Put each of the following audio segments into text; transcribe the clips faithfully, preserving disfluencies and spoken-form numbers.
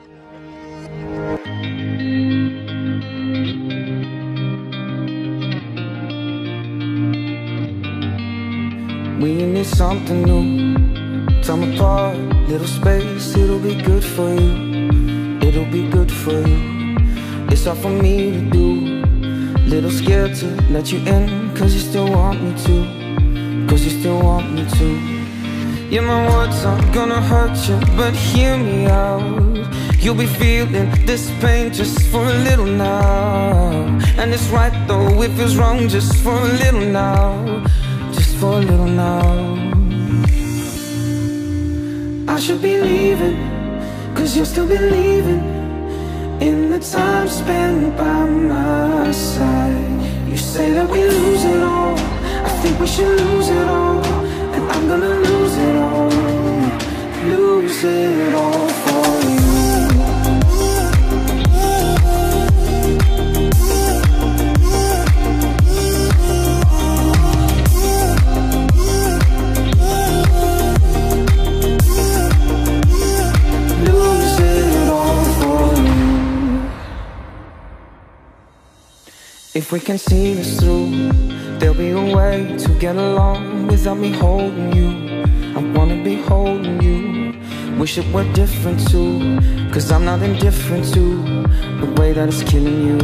We need something new. Time apart, little space, it'll be good for you. It'll be good for you. It's hard for me to do. Little scared to let you in, cause you still want me to. Cause you still want me to. Yeah, my words aren't gonna hurt you, but hear me out. You'll be feeling this pain just for a little now. And it's right though, it feels wrong just for a little now. Just for a little now. I should be leaving, cause you're still believing in the time spent by my side. You say that we lose it all, I think we should lose it all. And I'm gonna lose it all, lose it all for you. If we can see this through, there'll be a way to get along without me holding you. I wanna be holding you. Wish it were different too, cause I'm not indifferent to the way that it's killing you.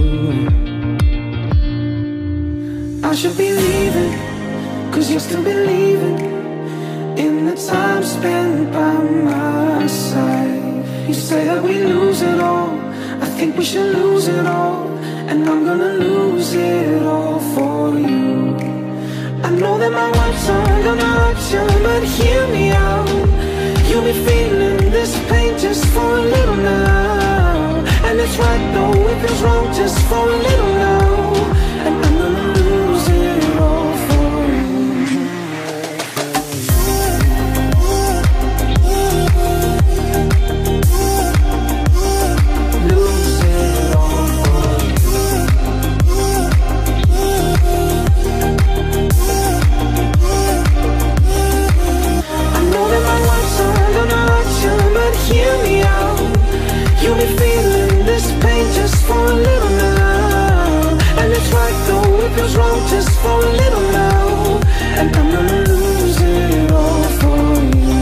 I should be leaving, cause you're still believing in the time spent by my side. You say that we lose it all, I think we should lose it all. And I'm gonna lose it all for you. I know that my words aren't gonna hurt you, but hear me out. You'll be feeling this pain just for a little now. And it's right though, it feels wrong just for a little now. And I'm gonna lose it all for you. Lose it all for you. Hear me out. You'll be feeling this pain just for a little now. And it's right though, it feels wrong just for a little now. And I'm gonna lose it all for you.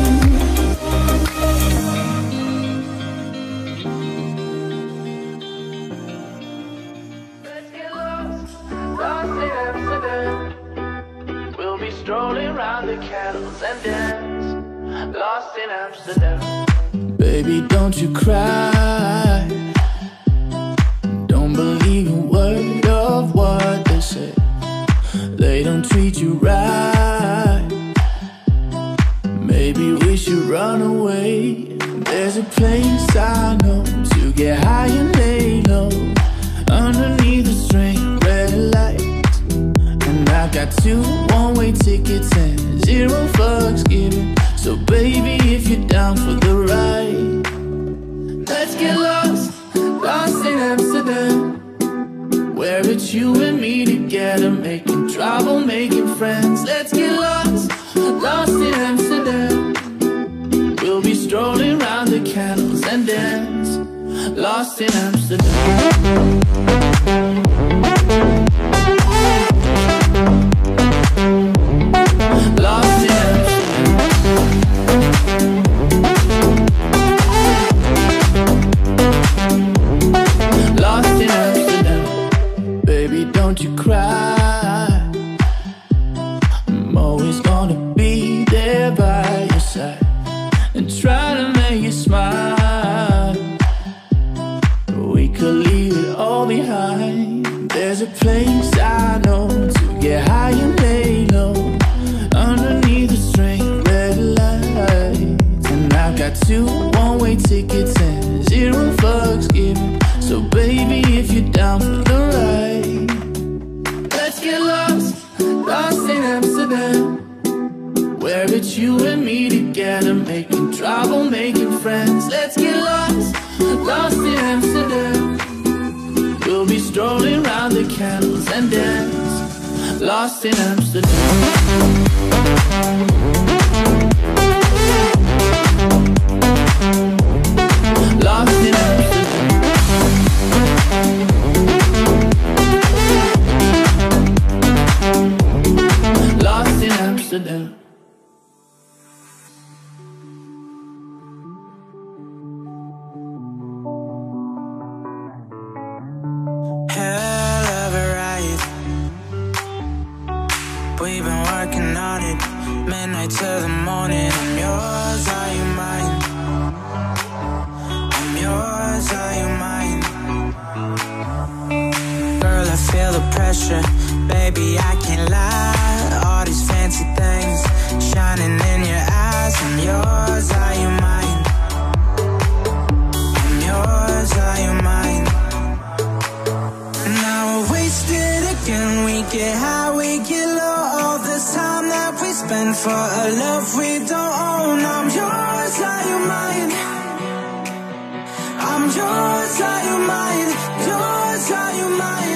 Let's get lost, lost in Amsterdam. We'll be strolling around the candles and dance. Lost in Amsterdam. Baby, don't you cry. Don't believe a word of what they say. They don't treat you right. Maybe we should run away. There's a place I know to get high and lay low, underneath the string red lights. And I got two one-way tickets and zero fucks given. So baby, if you're down for the ride, let's get lost, lost in Amsterdam, where it's you and me together, making trouble, making friends. Let's get lost, lost in Amsterdam. We'll be strolling around the candles and dance. Lost in Amsterdam. Lost in Amsterdam. Lost in Amsterdam. Baby, don't you cry. I'm always gonna be there by your side and try to make you smile. We could leave it all behind. There's a place I know to get high and lay low, underneath the string red lights. And I've got two one-way tickets and zero fucks given. So baby, if you're down for the ride, let's get lost, lost in Amsterdam, where it's you and me together, making trouble, making friends. Let's get lost, lost in Amsterdam. We'll be strolling around the candles and dance. Lost in Amsterdam. Lost in Amsterdam. midnight to the morning. I'm yours, are you mine? I'm yours, are you mine? Girl, I feel the pressure, baby, I can't lie. All these fancy things shining in your eyes. I'm yours, are you mine? I'm yours, are you mine? Now we're wasted again, we get high, we get low. All this time that we spend for a love we don't own. I'm yours, are you mine? I'm yours, are you mine? Yours, are you mine?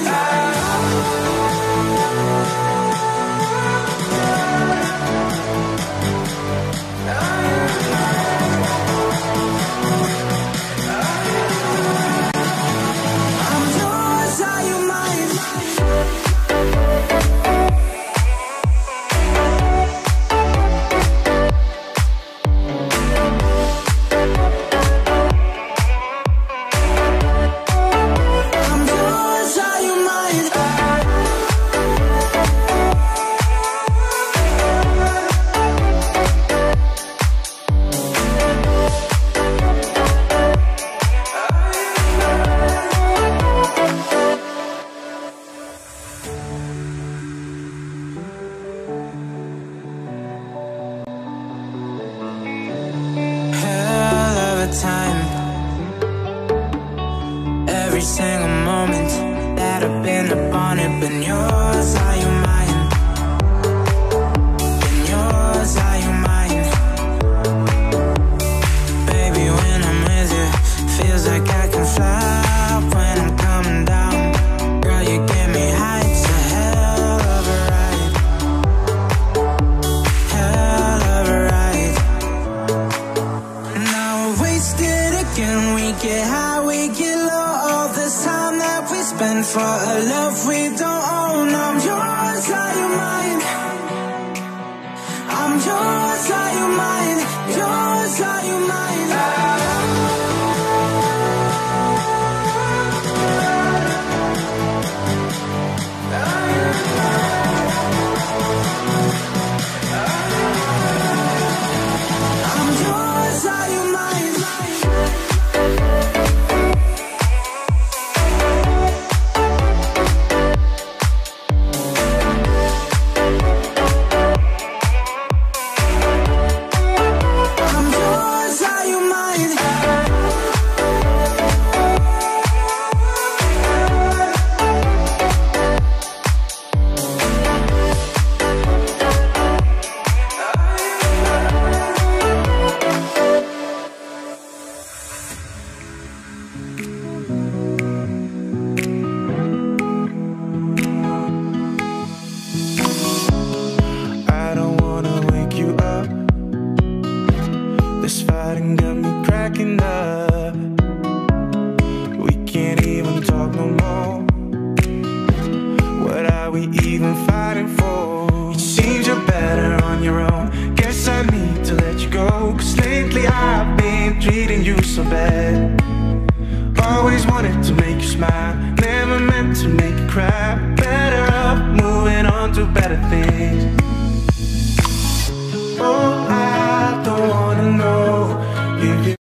Time, every single moment that I've been upon it. Been yours, are you mine? Been yours, are you mine? Baby, when I'm with you, feels like I can fly. When I'm coming down, girl, you get me high. It's a hell of a ride, hell of a ride. Now we're wasted again, we get high, we get low. All this time that we spend for a love we don't own. I'm yours, are you mine? I'm yours, are you mine? Yours, are you mine? I'm yours, are you mine? This fighting got me cracking up. We can't even talk no more. What are we even fighting for? It seems you're better on your own. Guess I need to let you go, cause lately I've been treating you so bad. Always wanted to make you smile, never meant to make you cry. Better off moving on to better things. Oh,